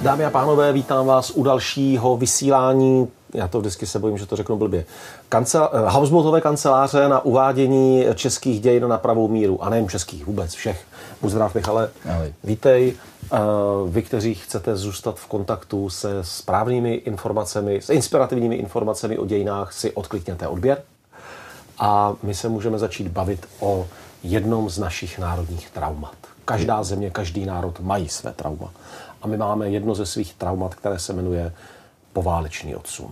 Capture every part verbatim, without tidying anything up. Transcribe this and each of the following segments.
Dámy a pánové, vítám vás u dalšího vysílání, já to vždycky se bojím, že to řeknu blbě, Kancel- Hausmutové kanceláře na uvádění českých dějin na pravou míru. A nejen českých, vůbec všech. Buď zdrav, Michale. Ahoj. Vítej. Vy, kteří chcete zůstat v kontaktu se správnými informacemi, s inspirativními informacemi o dějinách, si odklikněte odběr. A my se můžeme začít bavit o jednom z našich národních traumat. Každá země, každý národ mají své trauma. A my máme jedno ze svých traumat, které se jmenuje poválečný odsun.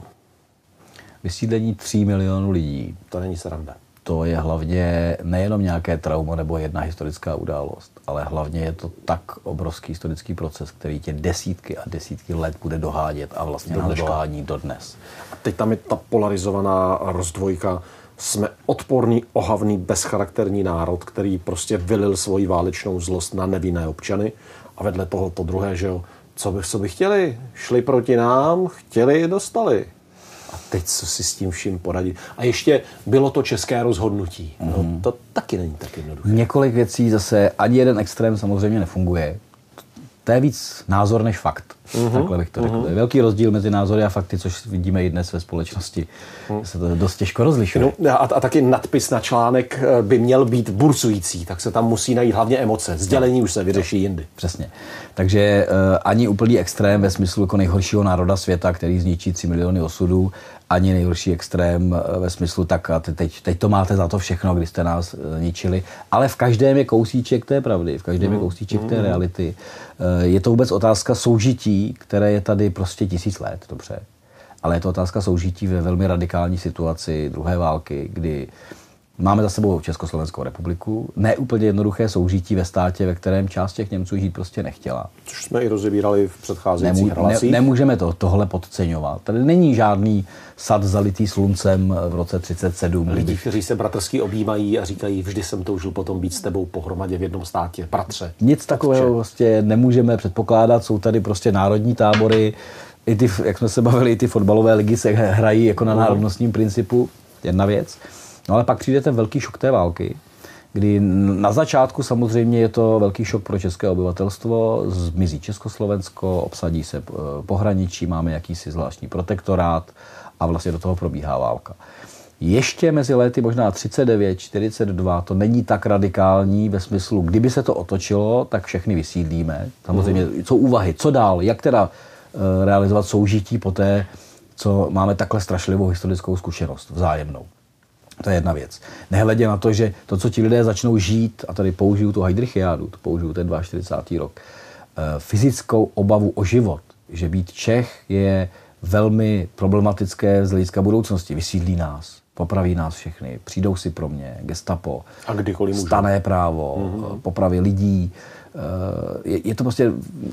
Vysídlení tří milionů lidí. To není sranda. To je hlavně nejenom nějaké trauma nebo jedna historická událost, ale hlavně je to tak obrovský historický proces, který tě desítky a desítky let bude dohádět a vlastně nás dohání dodnes. A teď tam je ta polarizovaná rozdvojka. Jsme odporný, ohavný, bezcharakterní národ, který prostě vylil svoji válečnou zlost na nevinné občany. A vedle toho to druhé, že jo, co by, co by chtěli? Šli proti nám, chtěli, dostali. A teď co si s tím vším poradit? A ještě bylo to české rozhodnutí. No, mm. To taky není tak jednoduché. Několik věcí zase, ani jeden extrém samozřejmě nefunguje. To je víc názor než fakt. Mm-hmm. Takhle bych to řekl. Mm-hmm. Je velký rozdíl mezi názory a fakty, což vidíme i dnes ve společnosti. Mm. Se to dost těžko rozlišuje. No, a, a taky nadpis na článek by měl být burcující, tak se tam musí najít hlavně emoce. Sdělení no. už se vyřeší no. jindy. Přesně. Takže uh, ani úplný extrém ve smyslu jako nejhoršího národa světa, který zničí tři miliony osudů, ani nejhorší extrém ve smyslu tak a teď, teď to máte za to všechno, když jste nás uh, ničili. Ale v každém je kousíček té pravdy, v každém mm. je kousíček té reality. Uh, je to vůbec otázka soužití, které je tady prostě tisíc let, dobře. Ale je to otázka soužití ve velmi radikální situaci druhé války, kdy máme za sebou Československou republiku, ne úplně jednoduché soužití ve státě, ve kterém část těch Němců žít prostě nechtěla. Což jsme i rozebírali v předcházejících Nemů, relacích. Ne, nemůžeme to, tohle podceňovat. Tady není žádný sad zalitý sluncem v roce třicet sedm. Lidi, kteří se bratrsky objímají a říkají, vždy jsem toužil potom být s tebou pohromadě v jednom státě, bratře. Nic takového prostě nemůžeme předpokládat, jsou tady prostě národní tábory, i ty, jak jsme se bavili, i ty fotbalové ligy se hrají jako na národnostním principu, jedna věc. No ale pak přijde ten velký šok té války, kdy na začátku samozřejmě je to velký šok pro české obyvatelstvo, zmizí Československo, obsadí se pohraničí, máme jakýsi zvláštní protektorát a vlastně do toho probíhá válka. Ještě mezi lety možná třicet devět, čtyřicet dva to není tak radikální ve smyslu, kdyby se to otočilo, tak všechny vysídlíme. Samozřejmě co úvahy, co dál, jak teda realizovat soužití po té, co máme takhle strašlivou historickou zkušenost vzájemnou. To je jedna věc. Nehledě na to, že to, co ti lidé začnou žít, a tady použiju tu Heydrichiádu, to použiju ten čtyřicátý druhý rok, fyzickou obavu o život, že být Čech je velmi problematické z hlediska budoucnosti. Vysídlí nás, popraví nás všechny, přijdou si pro mě, gestapo, a kdykoliv můžu. Stanné právo, mm-hmm. popravy lidí. Je, je to prostě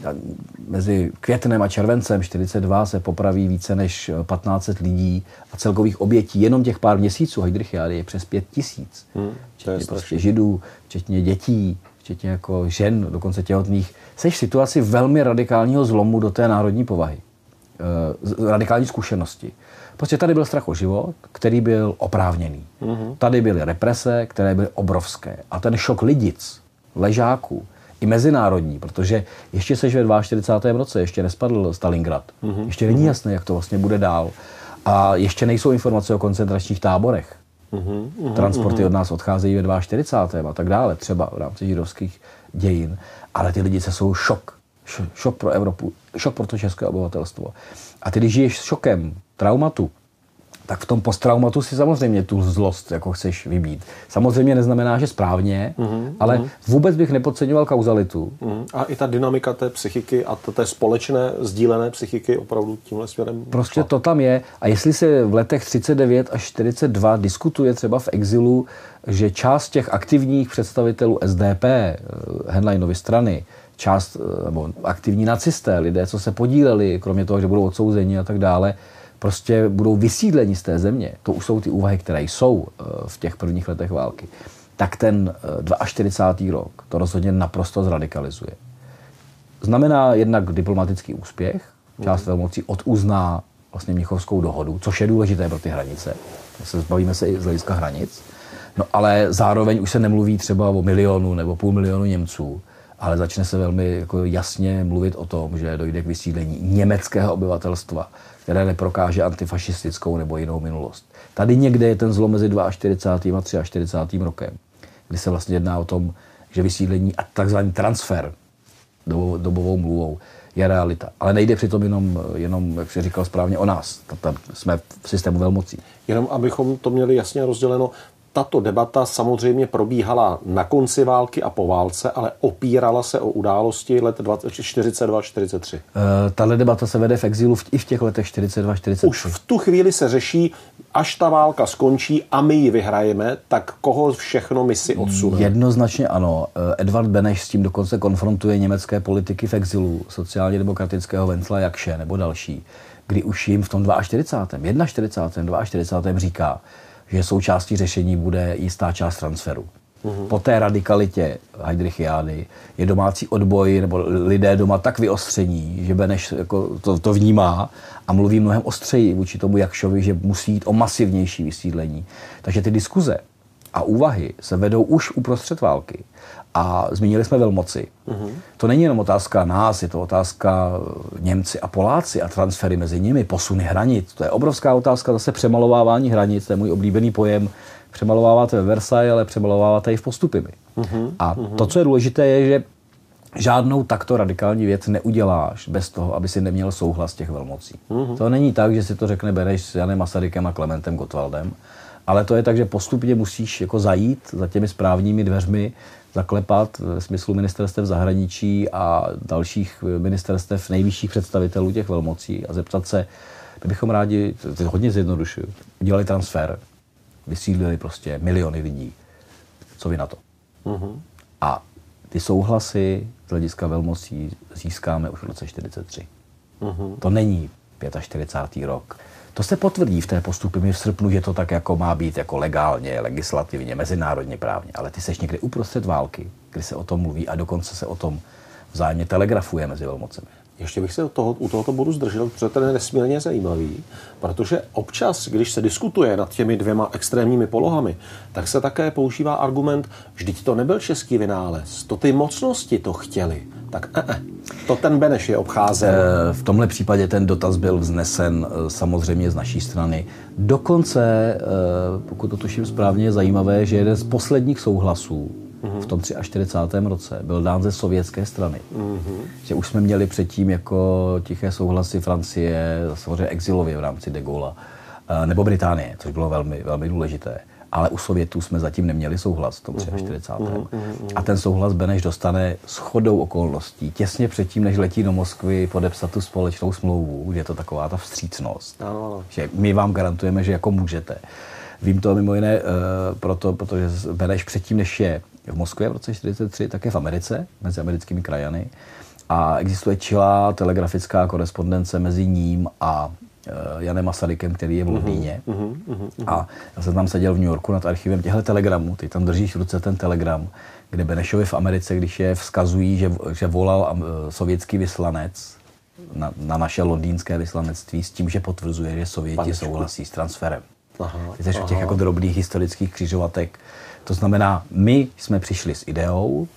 mezi květnem a červencem čtyřicet dva se popraví více než patnáct set lidí a celkových obětí jenom těch pár měsíců Heydrichiády je přes pět tisíc. Hmm, včetně prostě židů, včetně dětí, včetně jako žen, dokonce těhotných. Seš v situaci velmi radikálního zlomu do té národní povahy. E, radikální zkušenosti. Prostě tady byl strach o život, který byl oprávněný. Hmm. Tady byly represe, které byly obrovské. A ten šok lidic, ležáků, i mezinárodní, protože ještě seš ve čtyřicátém druhém roce, ještě nespadl Stalingrad. Mm-hmm. Ještě není jasné, jak to vlastně bude dál. A ještě nejsou informace o koncentračních táborech. Mm-hmm. Transporty od nás odcházejí ve čtyřicátém druhém a tak dále, třeba v rámci židovských dějin. Ale ty lidi se jsou šok. Šok pro Evropu, šok pro to české obyvatelstvo. A ty, když žiješ s šokem, traumatu, tak v tom posttraumatu si samozřejmě tu zlost jako chceš vybít. Samozřejmě neznamená, že správně, mm-hmm, ale mm-hmm. vůbec bych nepodceňoval kauzalitu. Mm-hmm. A i ta dynamika té psychiky a té společné sdílené psychiky opravdu tímhle směrem prostě šla. To tam je. A jestli se v letech třicet devět až čtyřicet dva diskutuje třeba v exilu, že část těch aktivních představitelů S D P, Henleinovy strany, část nebo aktivní nacisté, lidé, co se podíleli, kromě toho, že budou odsouzeni a tak dále, prostě budou vysídleni z té země, to už jsou ty úvahy, které jsou v těch prvních letech války, tak ten čtyřicátý druhý rok to rozhodně naprosto zradikalizuje. Znamená jednak diplomatický úspěch, část velmocí oduzná vlastně Mnichovskou dohodu, což je důležité pro ty hranice. Se zbavíme se i z hlediska hranic. No ale zároveň už se nemluví třeba o milionu nebo půl milionu Němců, ale začne se velmi jako jasně mluvit o tom, že dojde k vysídlení německého obyvatelstva, které neprokáže antifašistickou nebo jinou minulost. Tady někde je ten zlom mezi čtyřicátým druhým a čtyřicátým třetím rokem, kdy se vlastně jedná o tom, že vysídlení a takzvaný transfer dobovou, dobovou mluvou je realita. Ale nejde přitom jenom, jenom jak jsi říkal správně, o nás. Tam jsme v systému velmocí. Jenom abychom to měli jasně rozděleno, tato debata samozřejmě probíhala na konci války a po válce, ale opírala se o události let čtyřicet dva čtyřicet tři. E, tahle debata se vede v exilu v, i v těch letech čtyřicet dva čtyřicet tři. Už v tu chvíli se řeší, až ta válka skončí a my ji vyhrajeme, tak koho všechno my si odsuneme? Jednoznačně ano. Edvard Beneš s tím dokonce konfrontuje německé politiky v exilu, sociálně demokratického Vencla Jakše nebo další, kdy už jim v tom čtyřicátém prvním, čtyřicátém druhém říká, že součástí řešení bude jistá část transferu. Uhum. Po té radikalitě Heydrichiády je domácí odboj nebo lidé doma tak vyostření, že Beneš jako to, to vnímá a mluví mnohem ostřeji vůči tomu Jakšovi, že musí jít o masivnější vysídlení. Takže ty diskuze a úvahy se vedou už uprostřed války. A zmínili jsme velmoci. Uhum. To není jenom otázka nás, je to otázka Němci a Poláci a transfery mezi nimi, posuny hranic. To je obrovská otázka zase přemalovávání hranic, to je můj oblíbený pojem. Přemalováváte ve Versailles, ale přemalováváte i v Postupimi. Uhum. A uhum. to, co je důležité, je, že žádnou takto radikální věc neuděláš bez toho, aby si neměl souhlas těch velmocí. Uhum. To není tak, že si to řekne Beneš s Janem Masarykem a Klementem Gottwaldem, ale to je tak, že postupně musíš jako zajít za těmi správními dveřmi, zaklepat ve smyslu ministerstev zahraničí a dalších ministerstev nejvyšších představitelů těch velmocí a zeptat se, my bychom rádi, to hodně zjednodušuju, udělali transfer, vysídlili prostě miliony lidí. Co vy na to? Uh-huh. A ty souhlasy z hlediska velmocí získáme už v roce čtyřicet tři. Uh-huh. To není čtyřicátý pátý rok. To se potvrdí v té Postupimi v srpnu, že to tak jako má být jako legálně, legislativně, mezinárodně právně. Ale ty seš někde uprostřed války, kdy se o tom mluví a dokonce se o tom vzájemně telegrafuje mezi velmocemi. Ještě bych se u, toho, u tohoto bodu zdržel, protože to je nesmírně zajímavý, protože občas, když se diskutuje nad těmi dvěma extrémními polohami, tak se také používá argument, vždyť to nebyl český vynález, to ty mocnosti to chtěli. Tak eh, eh, to ten Beneš je obcházel. V tomhle případě ten dotaz byl vznesen samozřejmě z naší strany. Dokonce, pokud to tuším správně, je zajímavé, že jeden z posledních souhlasů v tom čtyřicátém třetím roce byl dán ze sovětské strany. Mm-hmm. Že už jsme měli předtím jako tiché souhlasy Francie, samozřejmě exilově v rámci de Gaulle, nebo Británie, což bylo velmi, velmi důležité. Ale u Sovětů jsme zatím neměli souhlas v tom čtyřicátém třetím Mm-hmm. A ten souhlas Beneš dostane shodou okolností těsně předtím, než letí do Moskvy podepsat tu společnou smlouvu, že je to taková ta vstřícnost. Ano. Že my vám garantujeme, že jako můžete. Vím to mimo jiné uh, proto, protože Beneš předtím, než je v Moskvě v roce čtyřicet tři, tak je v Americe, mezi americkými krajany. A existuje čilá telegrafická korespondence mezi ním a uh, Janem Masarykem, který je v Londýně. Uh-huh, uh-huh, uh-huh. A já jsem tam seděl v New Yorku nad archivem těchto telegramů. Ty tam držíš v ruce ten telegram, kde Benešovi v Americe, když je vzkazují, že, že volal uh, sovětský vyslanec na, na naše londýnské vyslanectví s tím, že potvrzuje, že Sověti Paničku. souhlasí s transferem. Aha, Ty jsi v těch jako drobných historických křižovatek. To znamená, my jsme přišli s ideou,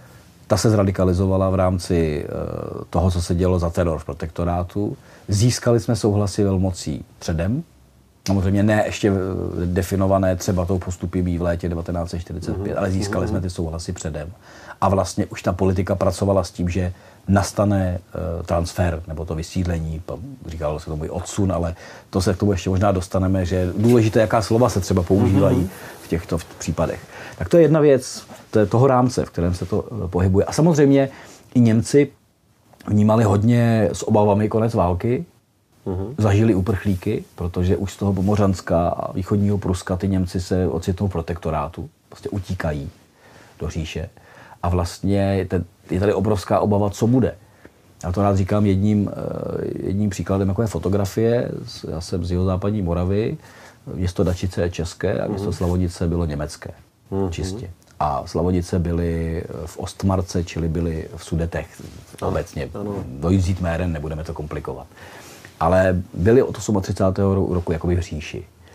ta se zradikalizovala v rámci uh, toho, co se dělo za teror v protektorátu. Získali jsme souhlasy velmocí předem, samozřejmě ne ještě definované třeba tou Postupimí v létě devatenáct set čtyřicet pět, mm-hmm. ale získali mm-hmm. jsme ty souhlasy předem. A vlastně už ta politika pracovala s tím, že nastane uh, transfer, nebo to vysídlení, říkalo se tomu i odsun, ale to se k tomu ještě možná dostaneme, že důležité, jaká slova se třeba používají mm-hmm. v těchto případech. Tak to je jedna věc to je toho rámce, v kterém se to uh, pohybuje. A samozřejmě i Němci vnímali hodně s obavami konec války, mm-hmm. zažili uprchlíky, protože už z toho Pomořanska a východního Pruska ty Němci se ocitnou v protektorátu, prostě utíkají do říše. A vlastně je tady obrovská obava, co bude. Já to rád říkám jedním, jedním příkladem, jako je fotografie. Já jsem z jihozápadní Moravy, město Dačice je české a město Slavonice bylo německé. Mm-hmm. Čistě. A Slavonice byly v Ostmarce, čili byly v Sudetech obecně. Dojít vzít jménem, nebudeme to komplikovat. Ale byly od třicátého osmého roku jakoby v říši.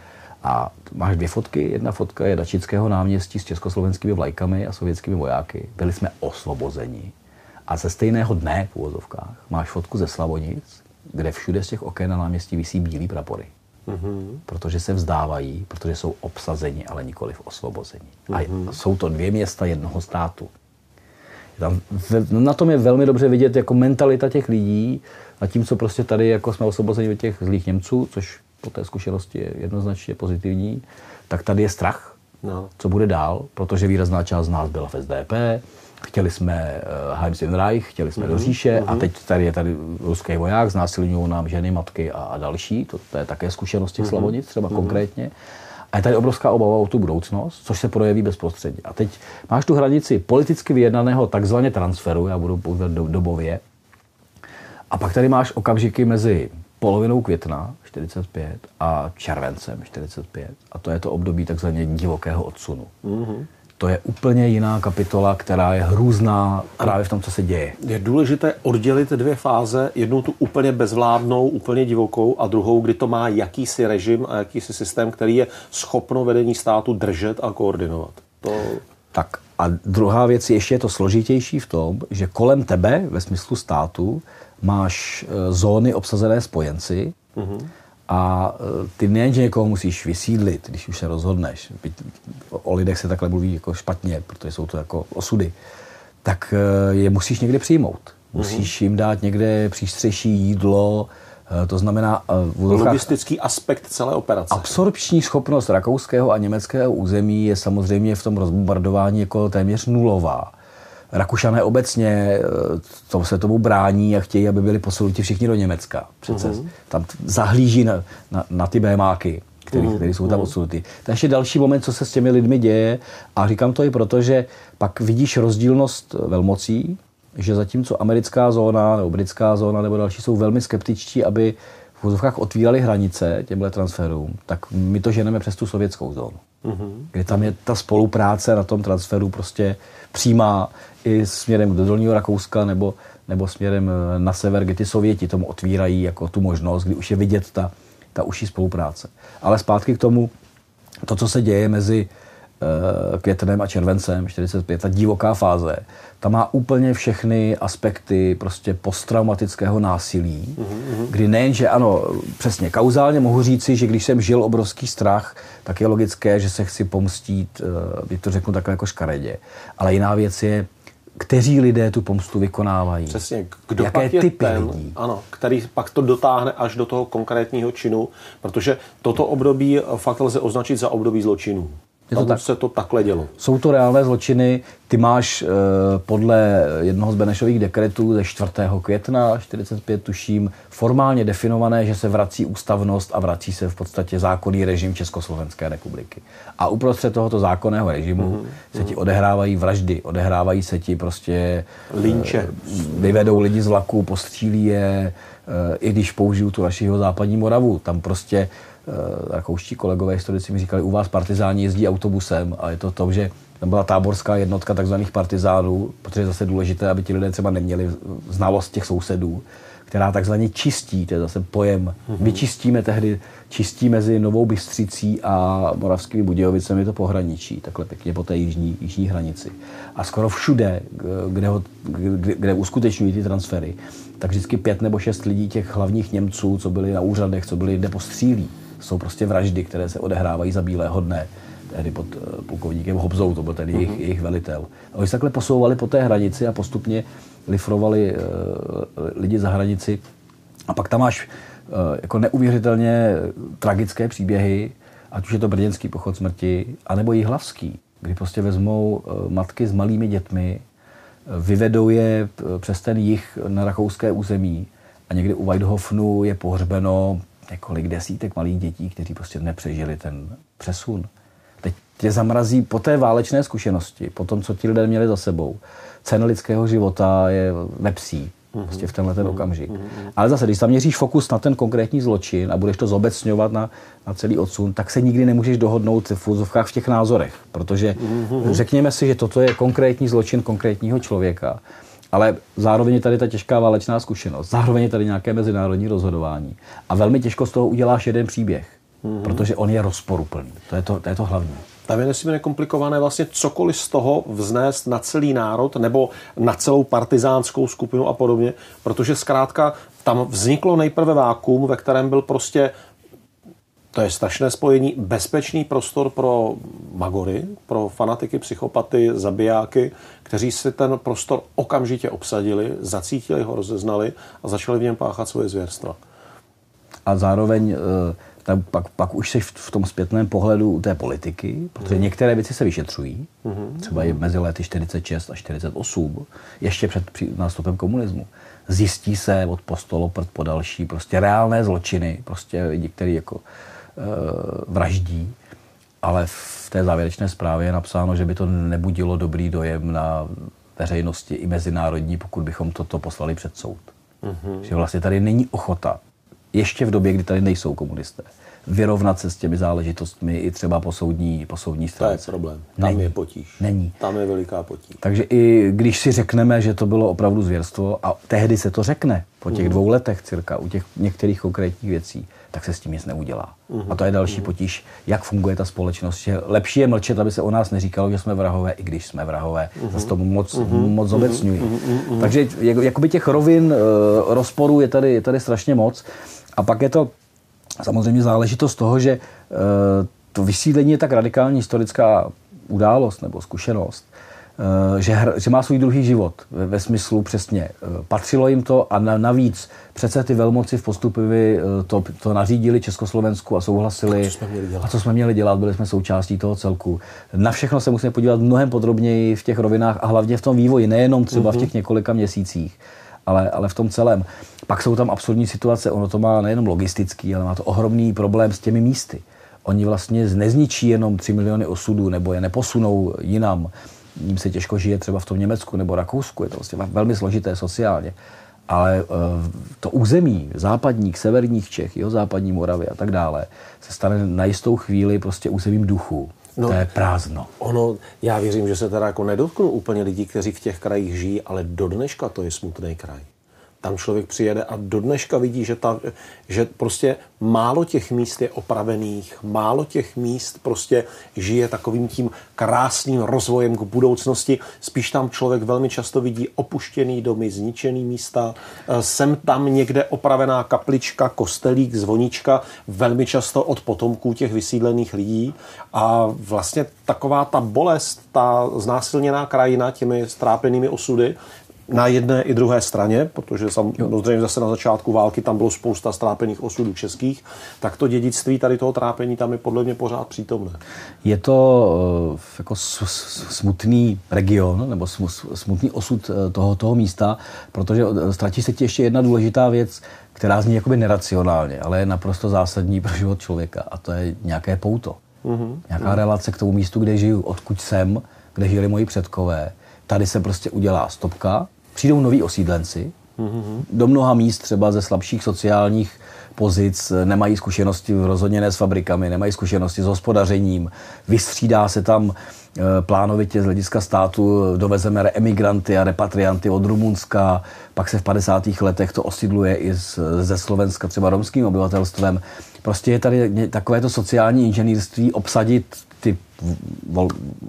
A máš dvě fotky. Jedna fotka je Dačického náměstí s československými vlajkami a sovětskými vojáky. Byli jsme osvobozeni. A ze stejného dne v uvozovkách máš fotku ze Slavonic, kde všude z těch oken na náměstí visí bílý prapory. Mm-hmm. Protože se vzdávají, protože jsou obsazeni, ale nikoliv osvobozeni. Mm-hmm. A jsou to dvě města jednoho státu. Tam, na tom je velmi dobře vidět jako mentalita těch lidí a tím, co prostě tady jako jsme osvobozeni od těch zlých Němců, což po té zkušenosti je jednoznačně pozitivní, tak tady je strach, no. co bude dál, protože výrazná část z nás byla v S D P, chtěli jsme uh, Heimsdienstreich, chtěli jsme mm-hmm. do říše mm-hmm. a teď tady je tady ruský voják, znásilňují nám ženy, matky a, a další, to, to je také zkušenost těch mm-hmm. Slavonic třeba mm-hmm. konkrétně. A je tady obrovská obava o tu budoucnost, což se projeví bezprostředně. A teď máš tu hranici politicky vyjednaného takzvaně transferu, já budu používat do, dobově, a pak tady máš okamžiky mezi polovinou května čtyřicet pět a červencem čtyřicet pět. A to je to období takzvaně divokého odsunu. Mm-hmm. To je úplně jiná kapitola, která je hrůzná právě v tom, co se děje. Je důležité oddělit dvě fáze. Jednou tu úplně bezvládnou, úplně divokou a druhou, kdy to má jakýsi režim a jakýsi systém, který je schopno vedení státu držet a koordinovat. To... Tak a druhá věc je ještě to složitější v tom, že kolem tebe, ve smyslu státu, máš zóny obsazené spojenci, mm-hmm. a ty nejenže někoho musíš vysídlit, když už se rozhodneš, o lidech se takhle mluví jako špatně, protože jsou to jako osudy, tak je musíš někde přijmout. Musíš jim dát někde přístřeší, jídlo, to znamená... Logistický aspekt celé operace. Absorpční schopnost rakouského a německého území je samozřejmě v tom rozbombardování jako téměř nulová. Rakušané obecně to se tomu brání a chtějí, aby byli posunuti všichni do Německa. Přece uh-huh. tam zahlíží na, na, na ty bémáky, který, uh-huh. který jsou tam odsunuty. To je ještě další moment, co se s těmi lidmi děje. A říkám to i proto, že pak vidíš rozdílnost velmocí, že zatímco americká zóna nebo britská zóna nebo další jsou velmi skeptičtí, aby v úzovkách otvírali hranice těmhle transferům, tak my to ženeme přes tu sovětskou zónu. Uh-huh. Kde tam je ta spolupráce na tom transferu prostě přímá i směrem do Dolního Rakouska nebo, nebo směrem na sever, kdy ty Sověti tomu otvírají jako tu možnost, kdy už je vidět ta, ta užší spolupráce. Ale zpátky k tomu, to, co se děje mezi uh, květnem a červencem čtyřicet pět, ta divoká fáze, ta má úplně všechny aspekty prostě posttraumatického násilí, mm-hmm. kdy nejenže ano, přesně kauzálně mohu říci, že když jsem žil obrovský strach, tak je logické, že se chci pomstít, když to řeknu takhle jako škaredě. Ale jiná věc je, kteří lidé tu pomstu vykonávají. Přesně, kdo jaké pak je typy ten, lidí. Ano, který pak to dotáhne až do toho konkrétního činu, protože toto období fakt lze označit za období zločinů. Tam tak. se to takhle dělo. Jsou to reálné zločiny. Ty máš e, podle jednoho z Benešových dekretů ze čtvrtého května čtyřicet pět, tuším, formálně definované, že se vrací ústavnost a vrací se v podstatě zákonný režim Československé republiky. A uprostřed tohoto zákonného režimu mm-hmm. se ti odehrávají vraždy, odehrávají se ti prostě... Linče. E, vyvedou lidi z vlaku, postřílí je, e, i když použiju tu naši západní Moravu. Tam prostě rakouští kolegové historici mi říkali, u vás partizáni jezdí autobusem a je to to, že tam byla táborská jednotka takzvaných partizánů, protože je zase důležité, aby ti lidé třeba neměli znalost těch sousedů, která takzvaně čistí, to je zase pojem, mm-hmm. my čistíme tehdy, čistí mezi Novou Bystřicí a Moravskými Budějovicemi to pohraničí, takhle pěkně po té jižní, jižní hranici. A skoro všude, kde, ho, kde, kde uskutečňují ty transfery, tak vždycky pět nebo šest lidí těch hlavních Němců, co byli na úřadech, co byli, kde postřílí. Jsou prostě vraždy, které se odehrávají za bílého dne. Tehdy pod plukovníkem Hobzou, to byl ten jejich, jejich velitel. A oni se takhle posouvali po té hranici a postupně lifrovali uh, lidi za hranici. A pak tam máš uh, jako neuvěřitelně tragické příběhy, ať už je to brněnský pochod smrti, anebo jihlavský, kdy prostě vezmou uh, matky s malými dětmi, uh, vyvedou je uh, přes ten jih na rakouské území a někde u Weidhofenu je pohřbeno několik desítek malých dětí, kteří prostě nepřežili ten přesun. Teď tě zamrazí po té válečné zkušenosti, po tom, co ti lidé měli za sebou. Cena lidského života je nepsí prostě v tenhle ten okamžik. Ale zase, když zaměříš fokus na ten konkrétní zločin a budeš to zobecňovat na, na celý odsun, tak se nikdy nemůžeš dohodnout v úzovkách v těch názorech. Protože řekněme si, že toto je konkrétní zločin konkrétního člověka. Ale zároveň je tady ta těžká válečná zkušenost, zároveň je tady nějaké mezinárodní rozhodování. A velmi těžko z toho uděláš jeden příběh. Mm-hmm. Protože on je rozporuplný. To je to, to, je to hlavní. Tam je nesmírně komplikované vlastně cokoliv z toho vznést na celý národ nebo na celou partizánskou skupinu a podobně, protože zkrátka tam vzniklo nejprve vákuum, ve kterém byl prostě, to je strašné spojení, bezpečný prostor pro magory, pro fanatiky, psychopaty, zabijáky, kteří si ten prostor okamžitě obsadili, zacítili ho, rozeznali a začali v něm páchat svoje zvěrstva. A zároveň tak pak, pak už jsi v tom zpětném pohledu u té politiky, protože mm. některé věci se vyšetřují, mm. třeba i mezi lety čtyřicet šest a čtyřicet osm, ještě před nástupem komunismu. Zjistí se od Postoloprt po další prostě reálné zločiny, prostě lidi, kteří jako e, vraždí, ale v té závěrečné zprávě je napsáno, že by to nebudilo dobrý dojem na veřejnosti i mezinárodní, pokud bychom toto poslali před soud. Mm. Že vlastně tady není ochota ještě v době, kdy tady nejsou komunisté, vyrovnat se s těmi záležitostmi i třeba po soudní, po soudní stránce. To je problém. Tam není. je potíž. Není. Tam je veliká potíž. Takže i když si řekneme, že to bylo opravdu zvěrstvo, a tehdy se to řekne, po těch mm. dvou letech cirka, u těch některých konkrétních věcí, tak se s tím nic neudělá. Mm. A to je další mm. potíž, jak funguje ta společnost. Že lepší je mlčet, aby se o nás neříkalo, že jsme vrahové, i když jsme vrahové. Mm. Zase tomu moc, mm. moc zobecňuji. Mm. Mm. Takže jakoby těch rovin, rozporů je tady, je tady strašně moc. A pak je to samozřejmě záležitost toho, že e, to vysídlení je tak radikální historická událost nebo zkušenost, e, že, hr, že má svůj druhý život ve, ve smyslu přesně. E, patřilo jim to a na, navíc přece ty velmoci v Postupivy to, to nařídili Československu a souhlasili. A co jsme měli dělat? A co jsme měli dělat? Byli jsme součástí toho celku. Na všechno se musíme podívat mnohem podrobněji v těch rovinách a hlavně v tom vývoji, nejenom třeba mm-hmm. v těch několika měsících. Ale, ale v tom celém. Pak jsou tam absurdní situace, ono to má nejenom logistický, ale má to ohromný problém s těmi místy. Oni vlastně nezničí jenom tři miliony osudů, nebo je neposunou jinam. Jím se těžko žije třeba v tom Německu nebo Rakousku, je to vlastně velmi složité sociálně. Ale to území západních, severních Čech, jihozápadní Moravy a tak dále, se stane na jistou chvíli prostě územím duchu. No, to je prázdno. Ono, já věřím, že se teda jako nedotknu úplně lidí, kteří v těch krajích žijí, ale do dneška to je smutný kraj. Tam člověk přijede a do dneška vidí, že, ta, že prostě málo těch míst je opravených, málo těch míst prostě žije takovým tím krásným rozvojem k budoucnosti. Spíš tam člověk velmi často vidí opuštěný domy, zničený místa, sem tam někde opravená kaplička, kostelík, zvoníčka, velmi často od potomků těch vysídlených lidí. A vlastně taková ta bolest, ta znásilněná krajina těmi strápenými osudy, na jedné i druhé straně, protože samozřejmě zase na začátku války tam bylo spousta strápených osudů českých, tak to dědictví tady toho trápení tam je podle mě pořád přítomné. Je to jako smutný region, nebo smutný osud toho, toho místa, protože ztratí se ti ještě jedna důležitá věc, která zní jakoby neracionálně, ale je naprosto zásadní pro život člověka, a to je nějaké pouto. Mm-hmm. Nějaká relace k tomu místu, kde žiju, odkud jsem, kde žili moji předkové. Tady se prostě udělá stopka, přijdou noví osídlenci, mm-hmm. do mnoha míst třeba ze slabších sociálních pozic, nemají zkušenosti rozhodně ne s fabrikami, nemají zkušenosti s hospodařením, vystřídá se tam plánovitě z hlediska státu, dovezeme emigranty a repatrianty od Rumunska, pak se v padesátých letech to osídluje i z, ze Slovenska třeba romským obyvatelstvem. Prostě je tady takovéto sociální inženýrství obsadit ty vol,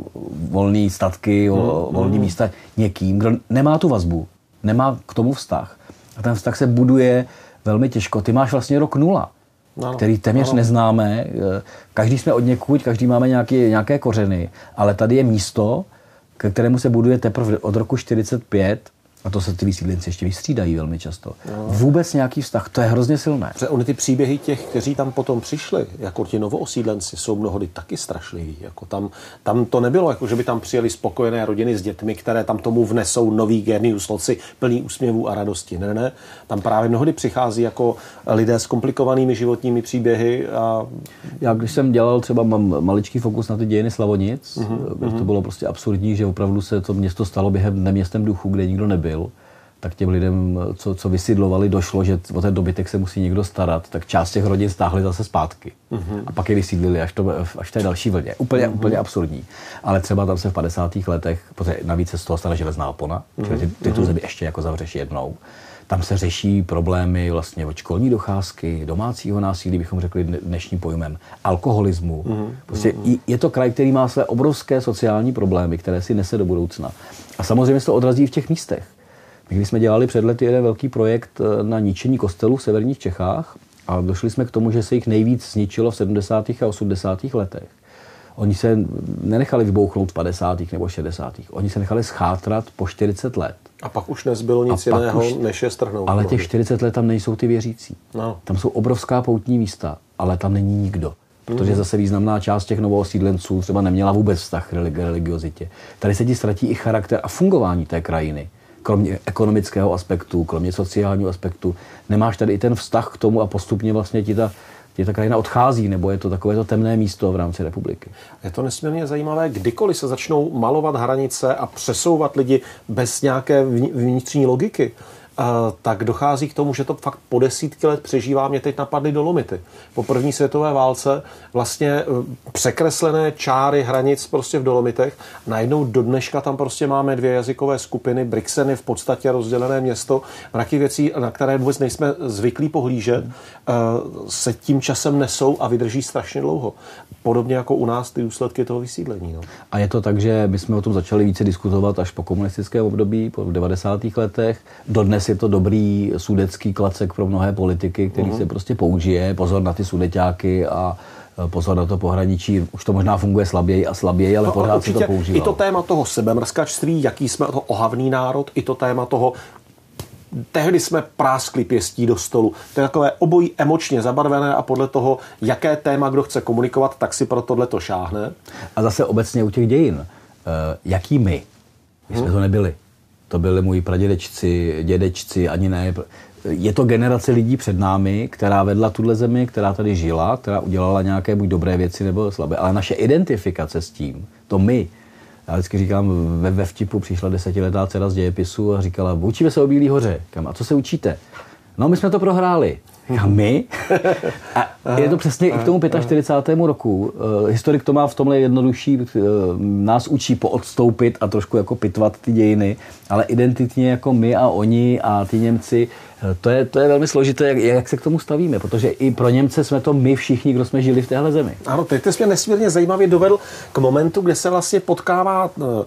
volné statky, vol, mm, volné mm. místa někým, kdo nemá tu vazbu, nemá k tomu vztah. A ten vztah se buduje velmi těžko. Ty máš vlastně rok nula, no, který téměř no. neznáme. Každý jsme od někud, každý máme nějaké, nějaké kořeny, ale tady je místo, ke kterému se buduje teprve od roku čtyřicet pět, a to se ty vysídlenci ještě vystřídají velmi často. No. Vůbec nějaký vztah, to je hrozně silné. Protože oni ty příběhy těch, kteří tam potom přišli, jako ti novoosídlenci, jsou mnohdy taky strašliví. Jako tam, tam to nebylo, jako že by tam přijeli spokojené rodiny s dětmi, které tam tomu vnesou nový genius loci, plný úsměvů a radosti. Ne, ne, tam právě mnohdy přichází jako lidé s komplikovanými životními příběhy. A... Já když jsem dělal třeba mám maličký fokus na ty dějiny Slavonic, mm-hmm. to bylo prostě absurdní, že opravdu se to město stalo během neměstem duchu, kde nikdo nebyl. Tak těm lidem, co, co vysídlovali, došlo, že o ten dobytek se musí někdo starat, tak část těch rodin stáhli zase zpátky. Mm-hmm. A pak je vysídlili až, to, až v té další vlně. Úplně, mm-hmm. úplně absurdní. Ale třeba tam se v padesátých letech, protože navíc se z toho stane železná opona, mm-hmm. čili ty, ty tu zemi ještě jako zavřeš jednou, Tam se řeší problémy vlastně od školní docházky, domácího násilí, bychom řekli dnešním pojmem, alkoholismu. Mm-hmm. Prostě je to kraj, který má své obrovské sociální problémy, které si nese do budoucna. A samozřejmě se to odrazí v těch místech. My když jsme dělali před lety jeden velký projekt na ničení kostelů v severních Čechách a došli jsme k tomu, že se jich nejvíc zničilo v sedmdesátých a osmdesátých letech. Oni se nenechali vybouchnout v padesátých nebo šedesátých Oni se nechali schátrat po čtyřicet let. A pak už nezbylo nic jiného, už, než je strhnout. Ale těch čtyřicet let tam nejsou ty věřící. No. Tam jsou obrovská poutní místa, ale tam není nikdo. Protože mm. zase významná část těch novoosídlenců třeba neměla vůbec vztah k religiozitě. Tady se ti ztratí i charakter a fungování té krajiny. Kromě ekonomického aspektu, kromě sociálního aspektu. Nemáš tady i ten vztah k tomu a postupně vlastně ti ta Tě ta krajina odchází, nebo je to takovéto temné místo v rámci republiky. Je to nesmírně zajímavé, kdykoliv se začnou malovat hranice a přesouvat lidi bez nějaké vnitřní logiky, tak dochází k tomu, že to fakt po desítky let přežívá. Mě teď napadly Dolomity. Po první světové válce vlastně překreslené čáry hranic prostě v Dolomitech. Najednou do dneška tam prostě máme dvě jazykové skupiny. Brixen je v podstatě rozdělené město. Mraky věcí, na které vůbec nejsme zvyklí pohlížet, se tím časem nesou a vydrží strašně dlouho. Podobně jako u nás ty důsledky toho vysídlení. No. A je to tak, že my jsme o tom začali více diskutovat až po komunistickém období, po devadesátých letech. Dodnes je to dobrý sudecký klacek pro mnohé politiky, který uh-huh. se prostě použije. Pozor na ty sudeťáky a pozor na to pohraničí. Už to možná funguje slaběji a slaběji, ale no, pořád se to používá. I to téma toho sebemrskačství, jaký jsme to ohavný národ, i to téma toho tehdy jsme práskli pěstí do stolu. To je takové obojí emočně zabarvené a podle toho, jaké téma kdo chce komunikovat, tak si pro tohle to šáhne. A zase obecně u těch dějin. Jaký my? My jsme hmm. to nebyli. To byli moji pradědečci, dědečci, ani ne. Je to generace lidí před námi, která vedla tuhle zemi, která tady žila, která udělala nějaké buď dobré věci nebo slabé. Ale naše identifikace s tím, to my, já vždycky říkám, ve, ve vtipu přišla desetiletá dcera z dějepisu a říkala, učíme se o Bílý hoře. Říkám, a co se učíte? No, my jsme to prohráli. A my? A je to přesně i k tomu čtyřicátému pétému roku. Historik to má v tomhle jednodušší. Nás učí poodstoupit a trošku jako pitvat ty dějiny, ale identitně jako my a oni a ty Němci, to je, to je velmi složité, jak, jak se k tomu stavíme, protože i pro Němce jsme to my všichni, kdo jsme žili v téhle zemi. Ano, teď jsi mě nesmírně zajímavě dovedl k momentu, kde se vlastně potkává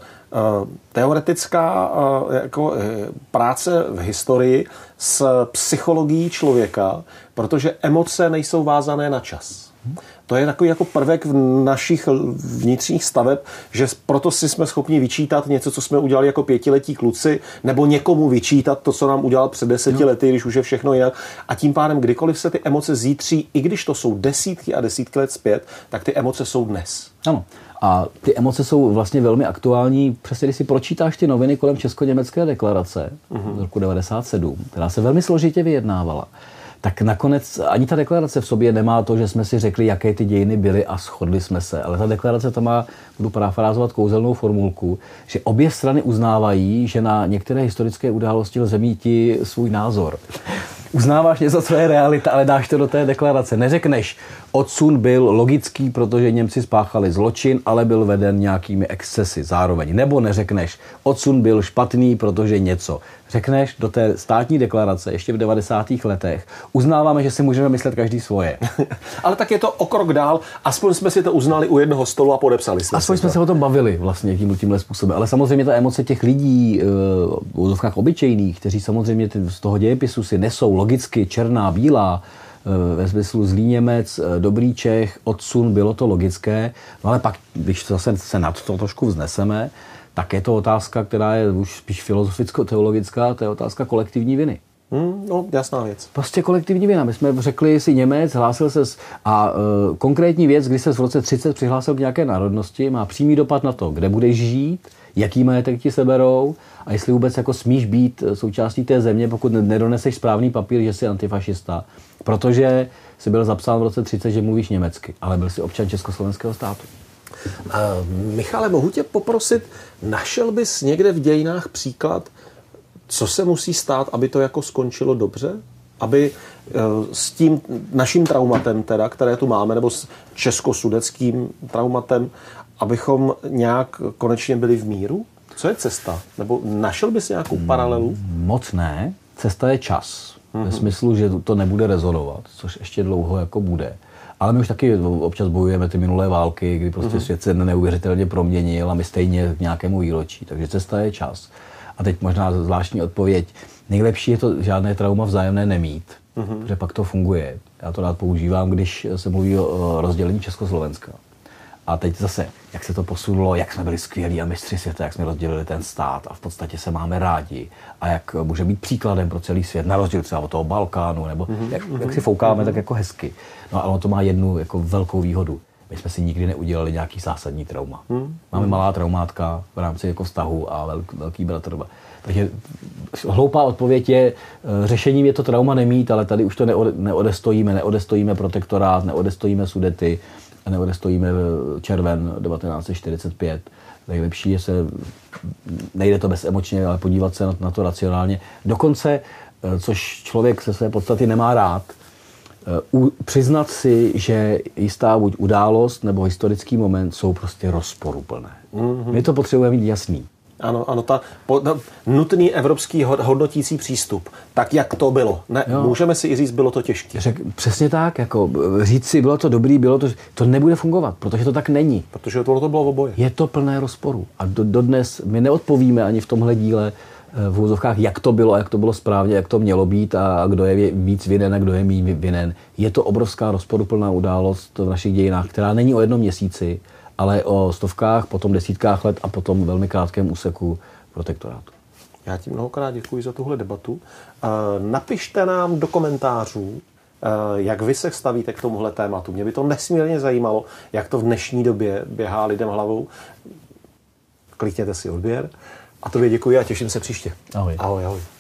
teoretická jako práce v historii s psychologií člověka, protože emoce nejsou vázané na čas. To je takový jako prvek v našich vnitřních staveb, že proto si jsme schopni vyčítat něco, co jsme udělali jako pětiletí kluci, nebo někomu vyčítat to, co nám udělal před deseti no. lety, když už je všechno jinak. A tím pádem, kdykoliv se ty emoce zítří, i když to jsou desítky a desítky let zpět, tak ty emoce jsou dnes. Ano. A ty emoce jsou vlastně velmi aktuální. Přesně, když si pročítáš ty noviny kolem Česko-německé deklarace uh-huh. z roku devadesát sedm, která se velmi složitě vyjednávala, tak nakonec ani ta deklarace v sobě nemá to, že jsme si řekli, jaké ty dějiny byly a shodli jsme se. Ale ta deklarace tam má, budu parafrázovat kouzelnou formulku, že obě strany uznávají, že na některé historické události lze míti svůj názor. Uznáváš něco, co je realita, ale dáš to do té deklarace. Neřekneš, odsun byl logický, protože Němci spáchali zločin, ale byl veden nějakými excesy zároveň. Nebo neřekneš, odsun byl špatný, protože něco. Řekneš do té státní deklarace ještě v devadesátých letech. Uznáváme, že si můžeme myslet každý svoje. Ale tak je to o krok dál. Aspoň jsme si to uznali u jednoho stolu a podepsali jsme. Aspoň jsme to. se o tom bavili vlastně tím, tímhle způsobem. Ale samozřejmě ta emoce těch lidí, v úzovkách obyčejných, kteří samozřejmě z toho dějepisu si nesou logicky černá, bílá, ve smyslu zlý Němec, dobrý Čech, odsun, bylo to logické. No ale pak, když zase se nad to trošku vzneseme, tak je to otázka, která je už spíš filozoficko-teologická, to je otázka kolektivní viny. Hmm, no, jasná věc. Prostě kolektivní vina. My jsme řekli si Němec, hlásil se a e, konkrétní věc, když se v roce třicet přihlásil k nějaké národnosti, má přímý dopad na to, kde budeš žít, jaký majetek ti seberou a jestli vůbec jako smíš být součástí té země, pokud nedoneseš správný papír, že jsi antifašista. Protože jsi byl zapsán v roce třicet, že mluvíš německy, ale byl jsi občan Československého státu. Uh, Michale, mohu tě poprosit, našel bys někde v dějinách příklad, co se musí stát, aby to jako skončilo dobře? Aby uh, s tím naším traumatem, teda, které tu máme, nebo s českosudetským traumatem, abychom nějak konečně byli v míru? Co je cesta? Nebo našel bys nějakou paralelu? Moc ne. cesta je čas. Mm-hmm. Ve smyslu, že to nebude rezonovat, což ještě dlouho jako bude. Ale my už taky občas bojujeme ty minulé války, kdy prostě mm-hmm. svět se neuvěřitelně proměnil a my stejně k nějakému výročí. Takže cesta je čas. A teď možná zvláštní odpověď. Nejlepší je to žádné trauma vzájemné nemít, mm-hmm. protože pak to funguje. Já to rád používám, když se mluví o rozdělení Československa. A teď zase, jak se to posunulo, jak jsme byli skvělí a mistři světa, jak jsme rozdělili ten stát a v podstatě se máme rádi a jak může být příkladem pro celý svět, na rozdíl třeba od toho Balkánu, nebo mm-hmm. jak, jak si foukáme, mm-hmm. tak jako hezky. No ale ono to má jednu jako velkou výhodu. My jsme si nikdy neudělali nějaký zásadní trauma. Mm-hmm. Máme malá traumátka v rámci jako vztahu a velk, velký bratr. Takže hloupá odpověď je, řešením je to trauma nemít, ale tady už to neodestojíme, neodestojíme protektorát, neodestojíme Sudety, neodestojíme červen devatenáct set čtyřicet pět. Nejlepší je se, nejde to bezemočně, ale podívat se na, na to racionálně. Dokonce, což člověk se své podstaty nemá rád, u, přiznat si, že jistá buď událost nebo historický moment jsou prostě rozporuplné. Mm-hmm. My to potřebujeme mít jasný. Ano, ano, ta po, ta, nutný evropský hodnotící přístup. Tak, jak to bylo. Ne, můžeme si i říct, bylo to těžké. Řek, přesně tak, jako říct si, bylo to dobrý, bylo to, to nebude fungovat, protože to tak není. Protože to, to bylo v oboje. Je to plné rozporu. A do, dodnes my neodpovíme ani v tomhle díle v úvozovkách, jak to bylo, jak to bylo správně, jak to mělo být a kdo je víc vinen a kdo je méně vinen. Je to obrovská rozporuplná událost v našich dějinách, která není o jednom měsíci, ale o stovkách, potom desítkách let a potom velmi krátkém úseku protektorátu. Já ti mnohokrát děkuji za tuhle debatu. Napište nám do komentářů, jak vy se stavíte k tomuhle tématu. Mě by to nesmírně zajímalo, jak to v dnešní době běhá lidem hlavou. Klikněte si odběr. A tobě děkuji a těším se příště. Ahoj. Ahoj, ahoj.